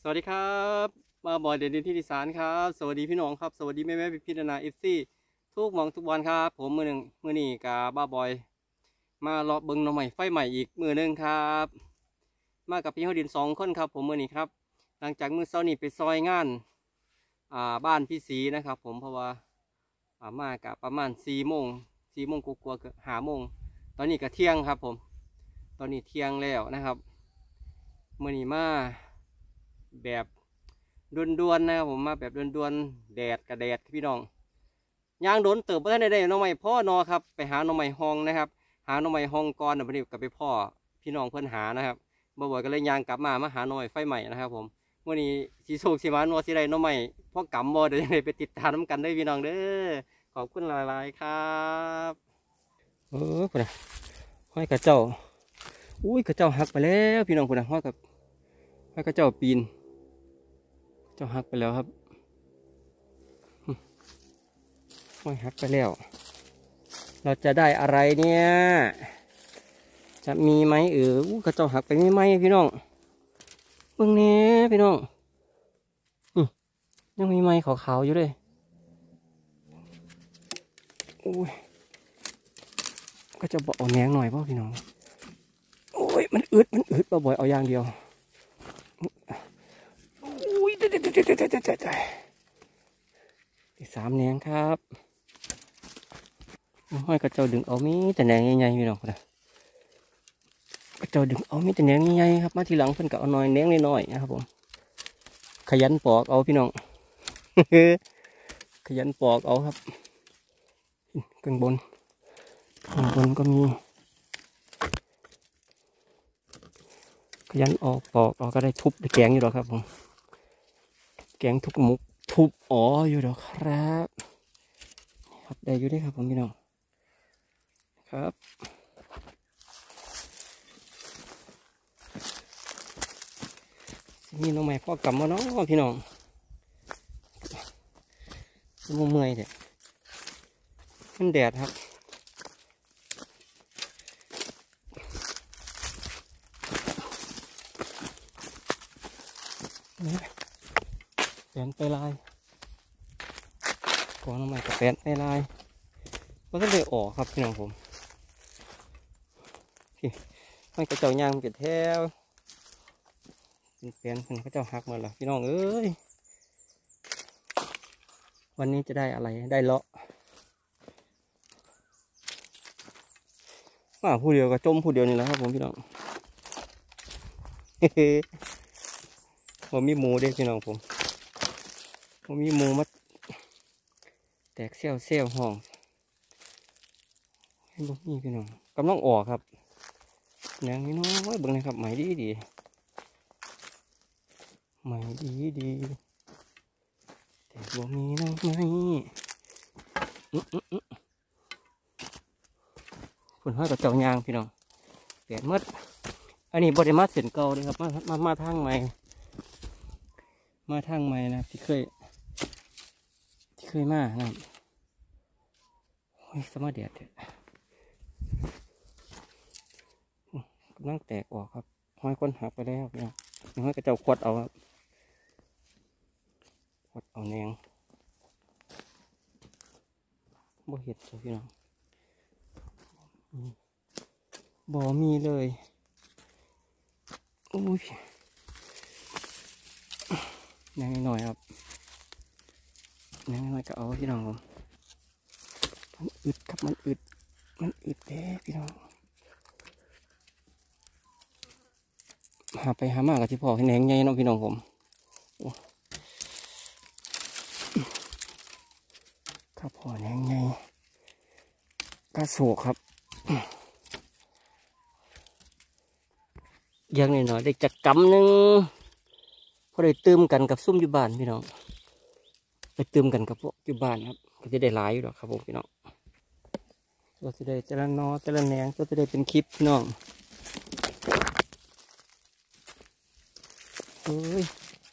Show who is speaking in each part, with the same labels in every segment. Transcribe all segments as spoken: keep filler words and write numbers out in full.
Speaker 1: สวัสดีครับมาบอยเด่นดินที่ดิสานครับสวัสดีพี่น้องครับสวัสดีแม่แม่พี่พี่นานาเอฟซีทุกหมองทุกวันครับผมมือหนึ่งมือนี่กับบ้าบอยมาเลาะเบิ้งหน่อใหม่ไฟใหม่อีกมือหนึ่งครับมากับพี่เขาดินสองคนครับผมมือนี่ครับหลังจากมือเช้านี่ไปซอยงานอ่าบ้านพี่สีนะครับผมเพราะว่าอ่ามากับประมาณสี่โมงสี่โมงกลัวาๆเกือบห้าโมงตอนนี้ก็เที่ยงครับผมตอนนี้เที่ยงแล้วนะครับมือนี่มาแบบด่วนๆนะครับผมมาแบบด่วนๆแดดกับแดดพี่น้องย่างโดนเติบเพื่อนได้น้องใหม่พ่อนอครับไปหาน้องใหม่ห้องนะครับหาน้องใหม่ห้องก่อนนะวันนี้กับไปพ่อพี่น้องเพื่อนหานะครับบ่บ่อยก็เลยย่างกลับมามาหาน้องใหม่ไฟใหม่นะครับผมวันนี้สีโศกสีมานวสีไรน้องใหม่พ่อกำบ่เดี๋ยวยังไงไปติดตามน้ำกันได้พี่น้องเด้อขอบคุณหลายๆครับเออพุ่นนะห้อยกระเจ้าอุ้ยกระเจ้าหักไปแล้วพี่น้องพุ่นนะห้อยกับห้อยกระเจ้าปีนเจ้าหักไปแล้วครับห้อยหักไปแล้วเราจะได้อะไรเนี่ยจะมีไหมเออกระเจ้าหักไปไม่ไหมพี่น้องเบิ่งแน่พี่น้องยังมีไม้ขาวๆอยู่เลยโอ้ยก็จะบอกเอาแหนงหน่อยเพราะพี่น้องโอ้ยมันอึดมันอึดบ่อยเอาอย่างเดียวอุ้ยเด็ดเด็ดเด็ดเด็ดเด็ดเด็ดสามแหนงครับห้อยกระเจ้าดึงเอามีแต่แหนงใหญ่ๆพี่น้องนะกระเจ้าดึงเอามีแต่แหนงใหญ่ๆครับมาทีหลังเพิ่นก็เอาหน่อยแหนงน้อยๆนะครับผมขยันปอกเอาพี่น้อง ขยันปอกเอาครับข้างบนข้างบนก็มีขยันออกปอกเราก็ได้ทุบได้แกงอยู่หรอครับผมแกงทุกมุกทุบอ๋ออยู่หรอครับครับได้อยู่ได้ครับผมพี่น้องครับมีน้องใหม่พ่อกลับมาเนาะพี่น้องมันเมื่อยเด็ดมันแดดครับแปนไปลายก่อนน้องใหม่กับแปนไปลายก็ต้องเลยออกครับพี่น้องผมพี่มันกระเจ้ายางมันจะแถวเป็นแปนมันกระเจ้าหักมาแล้วพี่น้องเอ้ยวันนี้จะได้อะไรได้เลาะว่าผู้เดียวก็จมผู้เดียวนี่แหละครับผมพี่น้องผมมีหมูเด้พี่น้องผมผมมีหมูมัดแตกเซี่ยวเซี่ยวห้องให้บุกนี่พี่น้องกำลังออกครับอย่างนี้น้อยเบิ่งนะครับไหมดีดีไหมดีดีแต่บ่มีน้องไหมฝนห้อยกับเจ้ายางพี่น้องแปดมัดอันนี้บริมาเส้นเก่าเลยครับมามามาทางใหม่มาทางใหม่นะที่เคยที่เคยมานะครับโอ้ยสมาเดียดกำลังแตกออกครับห้อยก้นหักไปแล้วพี่น้องห้อยกระเจ้าขวดเอาครับขวดเอาแนงบ่เห็ดเลยพี่น้องบ่มีเลยอุ้ยแนงหน่อยครับแนงหน่อยก็เอาพี่น้องผมมันอึดครับมันอึดมันอึดแท้พี่น้องหาไปหามากับที่พ่อให้แหนงใหญ่น้องพี่น้องผมข้าพ่อแหนงใหญ่กระโศกครับยังหน่อยๆได้จักกำหนึ่งพอได้เติมกันกับซุ่มอยู่บ้านพี่น้องไปเติมกันกับพวกอยู่บ้านครับก็จะได้หลายอยู่หรอกครับผมพี่น้องตัวจะได้จะละนอจะละแหนงตัวจะได้เป็นคลิปพี่น้องเฮ้ย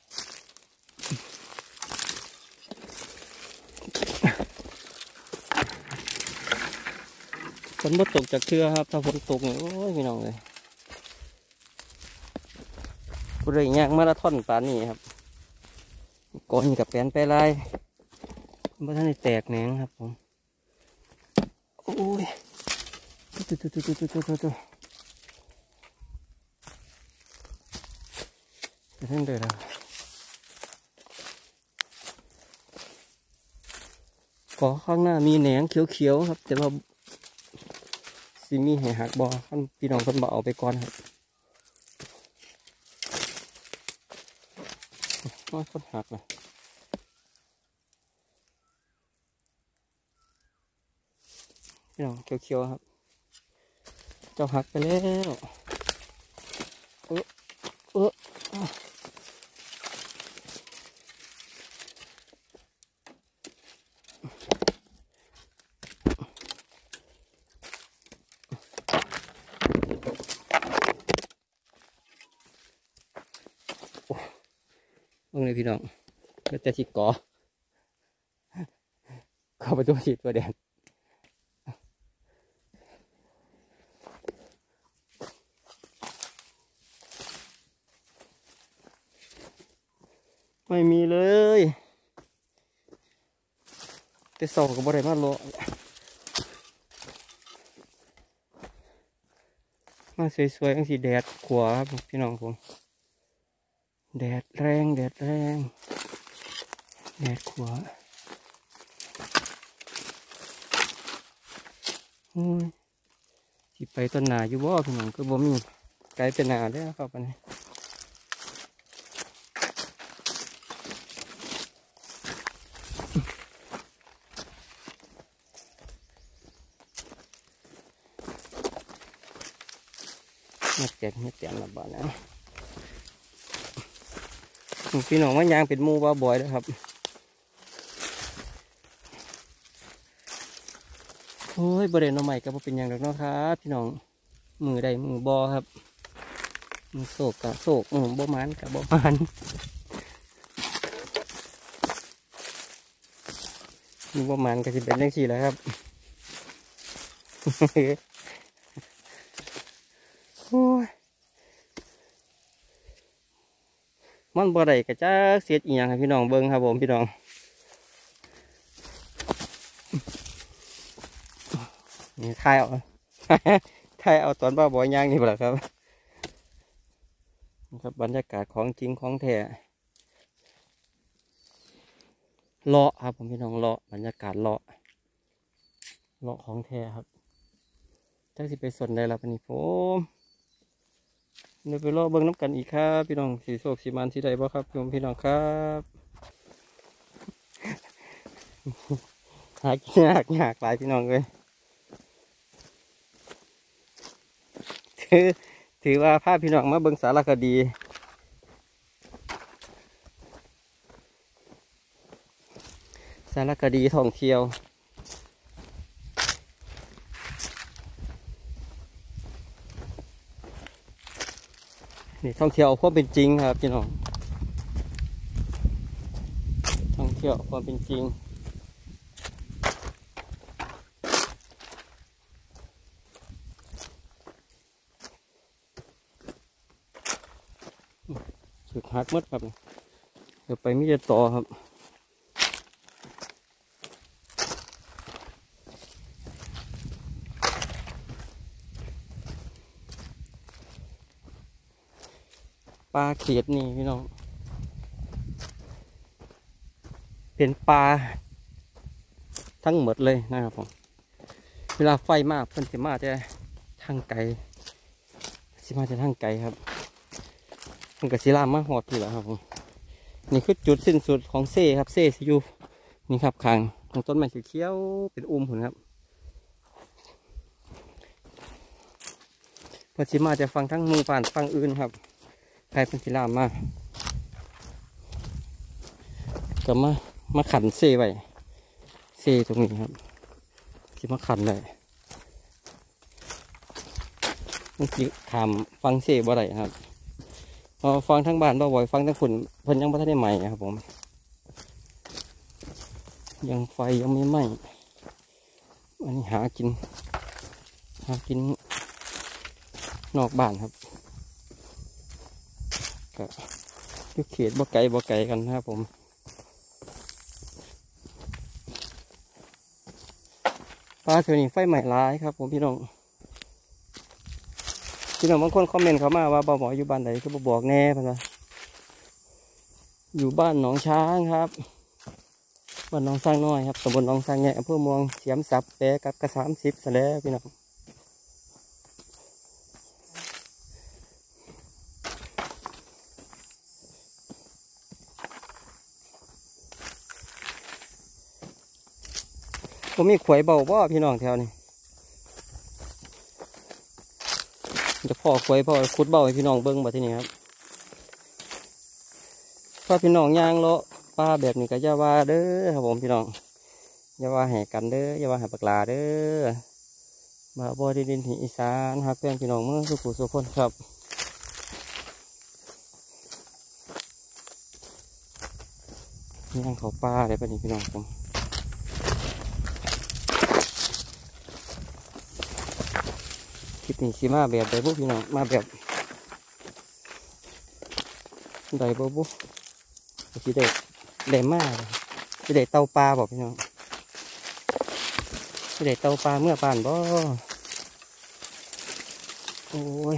Speaker 1: ฝนบ่ตกจากเทือครับถ้าฝนตกเนี่ยโอ้ยพี่น้องเลยฝนผู้ใดยากมาราธอนป่านนี้ครับก้อนกับแปนไปลายเมื่อท่านได้แตกแหนงครับผมโอ้ยตุ๊ตุ๊ตุ๊ตุ๊ตุ๊ตุ๊ตุ๊ตุ๊จะท่านเดินแล้วก่อข้างหน้ามีแหนงเขียวๆครับแต่ว่าซีมีให้หักบอท่านพี่น้องคนบ่เอาไปก่อนครับน้อยคนหักนะพี่น้องเขียวๆครับเจ้าหักไปแล้วเออเออตรงนี้พี่น้องก็จะที่ก่อเข้าไปตัวฉีดตัวแดงไม่มีเลยแต่สองก็บ่ได้มาโลมาสวยๆทั้งสีแดดขวาครับพี่น้องผมแดดแรงแดดแรงแดดขวาโอ้ยที่ไปต้นนาอยู่บ่พี่น้องก็บ่มีไกลเป็นนาได้ครับอันนี้เงียบแจกเงียบแจกระบาดนะพี่น้องว่ายางเป็นมูบ้าบ่อยนะครับโอ้ยบริเวณน้องใหม่ก็เป็นอย่างไรเนาะครับพี่น้องมือใดมือบอครับมือโศกกับโศกมือบ่มันกับบ่มันมือบ่มันก็จะเป็นเรื่องสี่แล้วครับโอ้ยมันบ่ได้กระจ้าเสียดอีกอย่างครับพี่น้องเบิ้งครับผมพี่น้องนี่ทายเอาทายเอาตอนบ้าบอยย่างนี่แหละครับครับบรรยากาศของจริงของแท้เลาะครับผมพี่น้องเลาะบรรยากาศเลาะเลาะของแท้ครับจักสิไปสนได้แล้วปนี้ผมเดี๋ยวไปเลาะเบิ้งน้ำกันอีกครับพี่น้องสีโศกสีมันสีใดบ่ครับพี่พี่น้องครับหากินยากยากหลายพี่น้องเลยถือถือว่าภาพพี่น้องมาเบิ้งสารคดีสารคดีท่องเที่ยวนี่ท่องเที่ยวความเป็นจริงครับพี่น้องท่องเที่ยวความเป็นจริงสุดหักมดครับเดี๋ยวไปมิจะต่อครับปลาเขียดนี่พี่น้องเป็นปลาทั้งหมดเลยนะครับผมเวลาไฟมากเพิ่นจะมาจะทางไกลสิมาจะทางไกลครับมันกับศิลามาหอดที่แล้วครับผมนี่คือจุดสิ้นสุดของเซ่ครับเซ่ซิยูนี่ครับคางตรงต้นไม้เขียวเป็นอุ้มผลครับพอชิมาจะฟังทั้งมือผ่านฟังอื่นครับใครเป็นศิลามาก็มามาขันเซ่ไว้เซ่ตรงนี้ครับที่มาขันเลยเมื่อกี้ถามฟังเซ่บ่ได้ครับพอฟังทั้งบ้านบ่บ่อยฟังทั้งฝุ่นเพิ่นยังไม่ทันได้ใหม่ครับผมยังไฟยังไม่ไหม้อันนี้หากินหากินนอกบ้านครับก็อยู่เขตบ่ไกลบ่ไกลกันนะครับผมปลาเถื่อนไฟใหม่ร้ายครับผมพี่น้องพี่น้องบางคนคอมเมนต์เขามาว่าบ่าวหมออยู่บ้านไหนก็บ่บอกแน่พันนะอยู่บ้านหนองช้างครับบ้านหนองสร้างน้อยครับตำบลหนองสร้างใหญ่อำเภอเมืองเสียมสับแปะกับกระสามสิบซะแล้วพี่น้องผมมีขวยเบาบ่พี่น้องแถวนี้จะพ่อขวยพ่อขุดเบาให้พี่น้องเบิ้งบ่ที่นี่ครับถ้าพี่น้องย่างเลาะปลาแบบนี้ก็อย่าว่าเด้อครับผมพี่น้องอย่าว่าแห่กันเด้ออย่าว่าแห่ปลาเด้อมาบ่ได้ดินที่อีสานครับเพื่อนพี่น้องเมื่อสุขุสุขคนครับย่างเขาปลาเลยป่ะนี่พี่น้องผมคลิปนี้สิมาแบบใดบุพี่น้องมาแบบใดบุบุสิได้ได้มากสิได้เตาปลาบอกพี่น้องสิได้เตาปลาเมื่อป่านบ่โอ้ย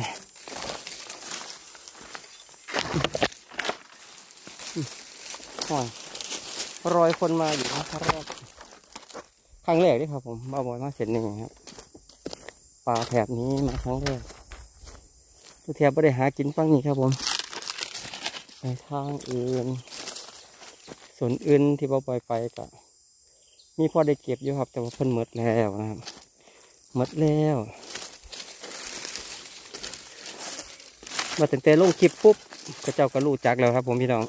Speaker 1: ห่อยรอยคนมาอยู่นะครั้งแรกครั้งแรกด้วยครับผมมาบ่อยมากเสร็จหนึ่งครับปลาแถบนี้มาครั้งแรกทุกแถบไม่ได้หากินฟังนี้ครับผมในทางอื่นส่วนอื่นที่เราปล่อยไปก็มีพอได้เก็บอยู่ครับแต่ว่าเพิ่นหมดแล้วนะครับหมดแล้วมาตั้งแต่ลงคลิปปุ๊บก็เจ้าก็รู้จักแล้วครับผมพี่น้อง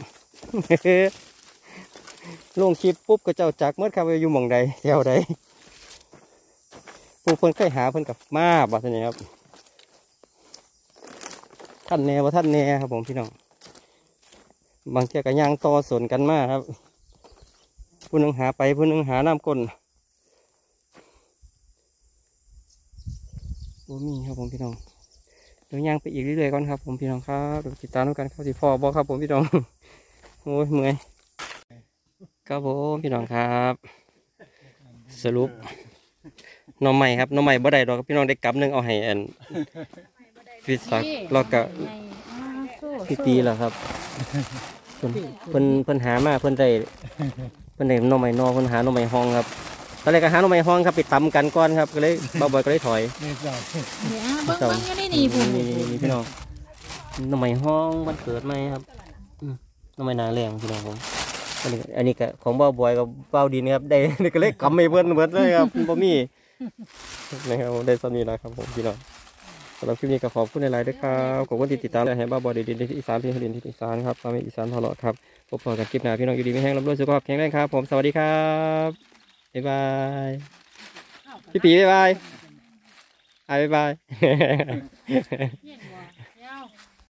Speaker 1: ลงคลิปปุ๊บก็เจ้าจักเมื่อครับอยู่หม่องใดแถวใดผู้เพิ่นเคยหาเพิ่นกับมาบ่ทีนี้ครับท่านแน่ว่าท่านแน่ครับผมพี่น้องบางเที่ยก็ย่างต่อสนกันมากครับผู้นึงหาไปผู้นึงหาน้ำก้นโอ้มีครับผมพี่น้องเดี๋ยวย่างไปอีกเรื่อยๆก่อนครับผมพี่น้องครับเดี๋ยวติดตามกันครับสิพ่อบอกครับผมพี่น้องโอ้ยเมื่อยครับผมพี่น้องครับสรุปน้องใหม่ครับน้องใหม่บ่ได้ดอกพี่น้องได้กำหนึ่งเอาให้อันพิซักเราก็พี่ตีแล้วครับเพิ่นเพิ่นเพิ่นหามาเพิ่นได้เพิ่นได้น้องใหม่นอเพิ่นหาน้องใหม่ห้องครับตอนแรกก็หาน้องใหม่ห้องครับไปตำกันก่อนครับก็เลยบ่บ่อยก็เลยถอย
Speaker 2: เดี๋ยวเบิ้งเบิ้งยังได้ดีผม
Speaker 1: นี่พี่น้องน้องใหม่ห้องมันเกิดไหมครับน้องใหม่นาแรงพี่น้องผมอันนี้อันนี้ก็ของบ่บ่อยกับเป้าดินครับได้ก็เลยกำไม่เพิ่นเพิ่นเลยครับบ่มีนะครับได้สามีแล้วครับผมพี่น้องสำหรับคลิปนี้ก็ขอบคุณในไลน์ด้วยครับขอบคุณที่ติดตามและให้บ้าบอดีดินที่อีสานพี่ฮลินที่อีสานครับตามอีสานทอเลาะครับพบกันคลิปหน้าพี่น้องอยู่ดีไม่แห้งรับรู้สุขภาพแข็งแรงครับผมสวัสดีครับบ๊ายบายพี่ปีบ๊ายบายบ๊ายบาย